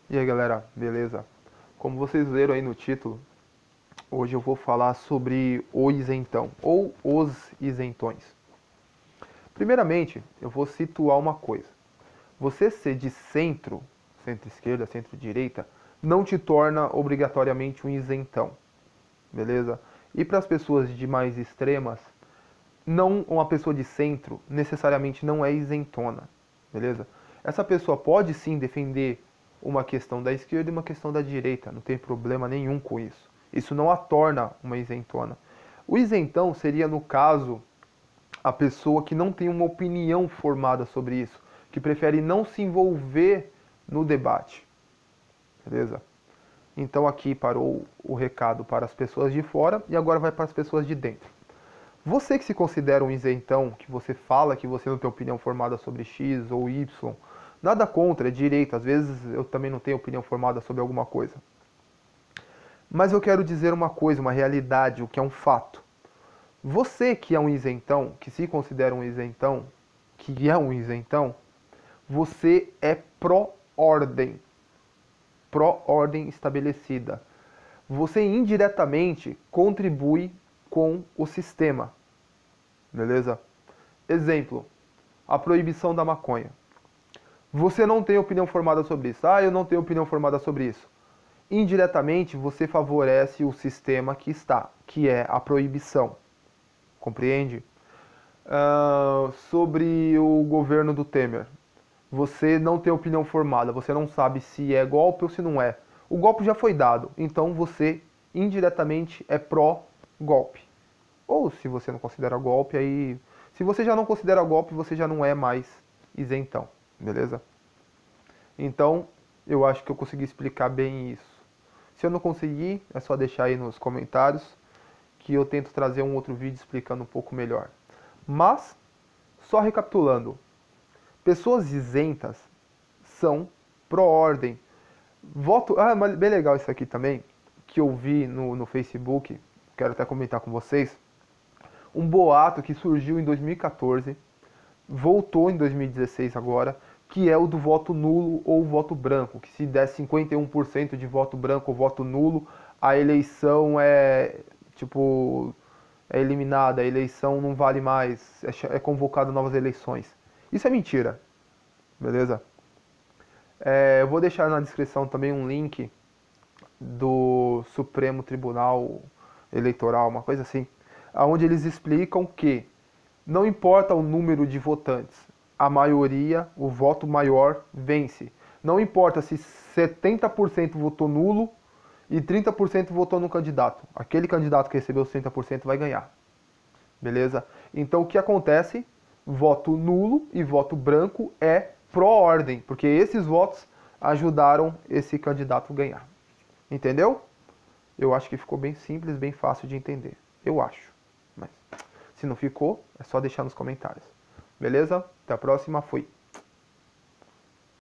E aí galera, beleza? Como vocês viram aí no título, hoje eu vou falar sobre o isentão, ou os isentões. Primeiramente, eu vou situar uma coisa. Você ser de centro, centro-esquerda, centro-direita, não te torna obrigatoriamente um isentão, beleza? E para as pessoas de mais extremas, não uma pessoa de centro necessariamente não é isentona, beleza? Essa pessoa pode sim defender uma questão da esquerda e uma questão da direita, não tem problema nenhum com isso. Isso não a torna uma isentona. O isentão seria, no caso, a pessoa que não tem uma opinião formada sobre isso, que prefere não se envolver no debate, beleza? Então aqui parou o recado para as pessoas de fora e agora vai para as pessoas de dentro. Você que se considera um isentão, que você fala que você não tem opinião formada sobre X ou Y, nada contra, é direito, às vezes eu também não tenho opinião formada sobre alguma coisa. Mas eu quero dizer uma coisa, uma realidade, o que é um fato. Você que é um isentão, que se considera um isentão, você é pró-ordem. Pró-ordem estabelecida. Você indiretamente contribui com o sistema. Beleza? Exemplo, a proibição da maconha. Você não tem opinião formada sobre isso. Ah, eu não tenho opinião formada sobre isso. Indiretamente, você favorece o sistema que está, que é a proibição. Compreende? Sobre o governo do Temer. Você não tem opinião formada, você não sabe se é golpe ou se não é. O golpe já foi dado, então você indiretamente é pró-golpe. Ou se você não considera golpe, aí... Se você já não considera golpe, você já não é mais isentão, beleza? Então, eu acho que eu consegui explicar bem isso. Se eu não conseguir, é só deixar aí nos comentários que eu tento trazer um outro vídeo explicando um pouco melhor. Mas, só recapitulando, pessoas isentas são pró-ordem. Voto... Ah, mas bem legal isso aqui também, que eu vi no Facebook, quero até comentar com vocês. Um boato que surgiu em 2014, voltou em 2016 agora, que é o do voto nulo ou voto branco, que se der 51% de voto branco ou voto nulo, a eleição é eliminada, a eleição não vale mais, é convocado novas eleições. Isso é mentira, beleza? Eu vou deixar na descrição também um link do Supremo Tribunal Eleitoral, uma coisa assim, onde eles explicam que não importa o número de votantes, a maioria, o voto maior vence. Não importa se 70% votou nulo e 30% votou no candidato. Aquele candidato que recebeu os 30% vai ganhar. Beleza? Então o que acontece? Voto nulo e voto branco é pró-ordem, porque esses votos ajudaram esse candidato a ganhar. Entendeu? Eu acho que ficou bem simples, bem fácil de entender. Eu acho. Mas se não ficou, é só deixar nos comentários. Beleza? Até a próxima. Fui.